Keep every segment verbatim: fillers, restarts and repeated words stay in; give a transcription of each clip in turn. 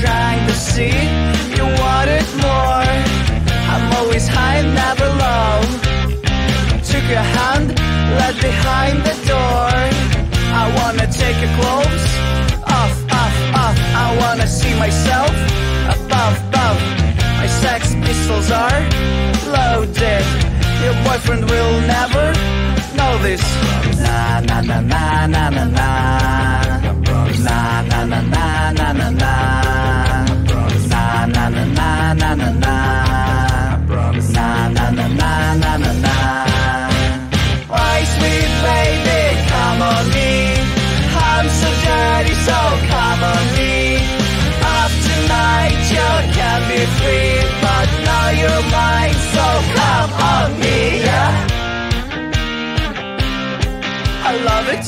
trying to see you wanted more. I'm always high, never low. Took your hand, led behind the door. I wanna take your clothes off, off, off. I wanna see myself above, above. My sex pistols are loaded. Your boyfriend will never know this. Na na na na na na na. Na na na na na na na. Na na na na na na na. Na na na na na na na. Why, sweet baby, come on me. I'm so dirty, so come on me. Off tonight, you can be free, but now you're mine, so come on me, yeah. I love it.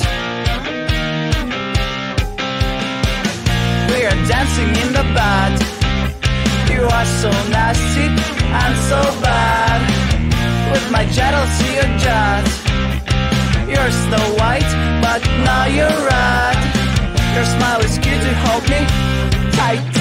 We are dancing in the bed. You are so nasty and so bad. With my jet, I'll see your jet. You're Snow White, but now you're red. Your smile is cute to hold me tight.